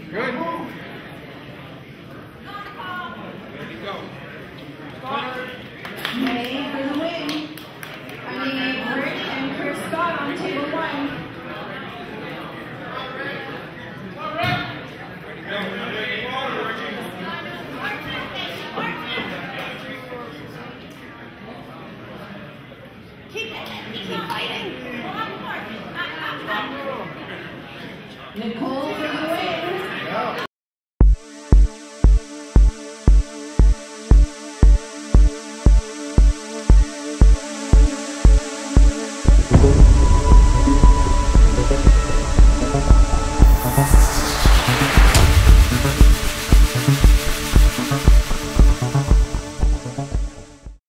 Good. Ready to go. May for the win. Finding Brady and Chris Scott on table 1. Keep fighting. Nicole for the win.